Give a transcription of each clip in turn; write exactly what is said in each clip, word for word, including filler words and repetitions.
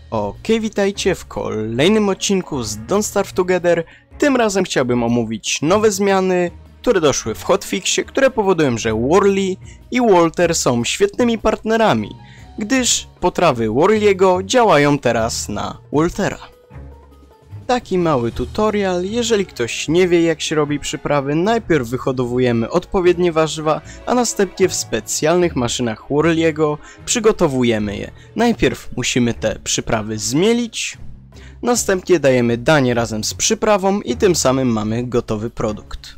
Okej, witajcie w kolejnym odcinku z Don't Starve Together. Tym razem chciałbym omówić nowe zmiany, które doszły w hotfixie, które powodują, że Worley i Walter są świetnymi partnerami, gdyż potrawy Worley'ego działają teraz na Waltera. Taki mały tutorial, jeżeli ktoś nie wie jak się robi przyprawy, najpierw wyhodowujemy odpowiednie warzywa, a następnie w specjalnych maszynach Worley'ego przygotowujemy je. Najpierw musimy te przyprawy zmielić, następnie dajemy danie razem z przyprawą i tym samym mamy gotowy produkt.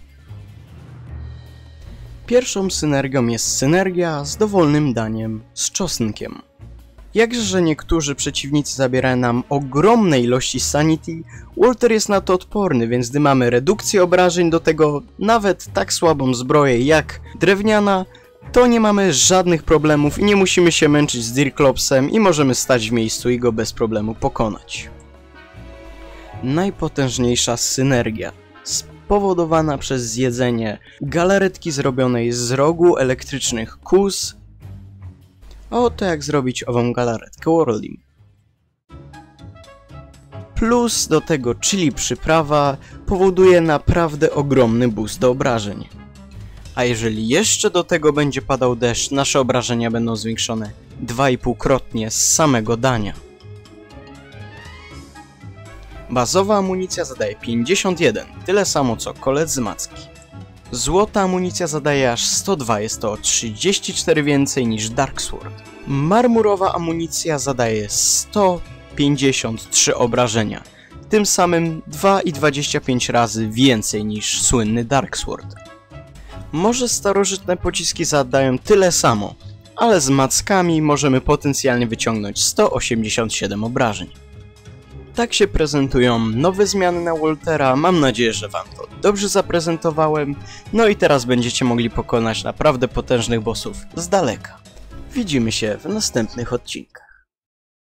Pierwszą synergią jest synergia z dowolnym daniem z czosnkiem. Jakże, że niektórzy przeciwnicy zabierają nam ogromne ilości sanity, Walter jest na to odporny, więc gdy mamy redukcję obrażeń, do tego nawet tak słabą zbroję jak drewniana, to nie mamy żadnych problemów i nie musimy się męczyć z Dirklopsem i możemy stać w miejscu i go bez problemu pokonać. Najpotężniejsza synergia, spowodowana przez zjedzenie galaretki zrobionej z rogu elektrycznych kóz. A oto jak zrobić ową galaretkę Worley. Plus do tego chili przyprawa powoduje naprawdę ogromny boost do obrażeń. A jeżeli jeszcze do tego będzie padał deszcz, nasze obrażenia będą zwiększone dwa i pół krotnie z samego dania. Bazowa amunicja zadaje pięćdziesiąt jeden, tyle samo co kolec z macki. Złota amunicja zadaje aż sto dwa, jest to o trzydzieści cztery więcej niż Dark Sword. Marmurowa amunicja zadaje sto pięćdziesiąt trzy obrażenia, tym samym dwa i dwadzieścia pięć razy więcej niż słynny Dark Sword. Może starożytne pociski zadają tyle samo, ale z mackami możemy potencjalnie wyciągnąć sto osiemdziesiąt siedem obrażeń. Tak się prezentują nowe zmiany na Waltera, mam nadzieję, że wam to dobrze zaprezentowałem, no i teraz będziecie mogli pokonać naprawdę potężnych bossów z daleka. Widzimy się w następnych odcinkach.